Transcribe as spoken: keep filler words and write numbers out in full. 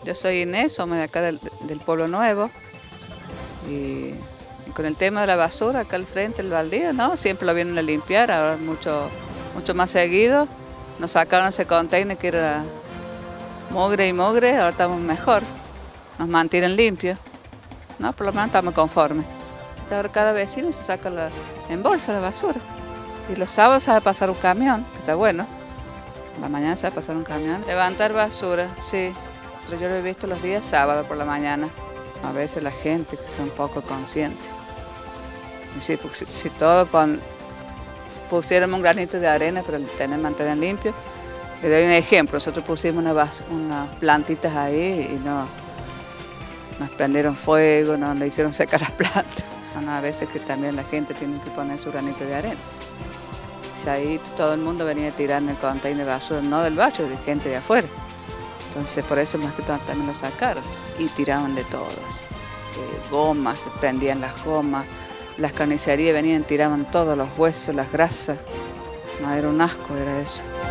Yo soy Inés, somos de acá del, del Pueblo Nuevo. Y, y con el tema de la basura, acá al frente, el baldío, ¿no? Siempre lo vienen a limpiar, ahora mucho, mucho más seguido. Nos sacaron ese container que era mugre y mugre, ahora estamos mejor. Nos mantienen limpios, ¿no? Por lo menos estamos conformes. Así que ahora cada vecino se saca la, en bolsa la basura. Y los sábados sabe pasar un camión, que está bueno. La mañana sabe pasar un camión. Levantar basura, sí. Pero yo lo he visto los días sábados por la mañana. A veces la gente que son poco consciente. Y sí, porque si, si todos pon, pusiéramos un granito de arena para tener, mantener limpio. Le doy un ejemplo. Nosotros pusimos una bas, unas plantitas ahí y no nos prendieron fuego, no le hicieron secar las plantas. Bueno, a veces que también la gente tiene que poner su granito de arena. Si ahí todo el mundo venía a tirar en el container de basura, no del barrio, de gente de afuera. Entonces por eso más que todo también lo sacaron y tiraban de todas. Eh, gomas, se prendían las gomas, las carnicerías venían, tiraban todos los huesos, las grasas. No, era un asco, era eso.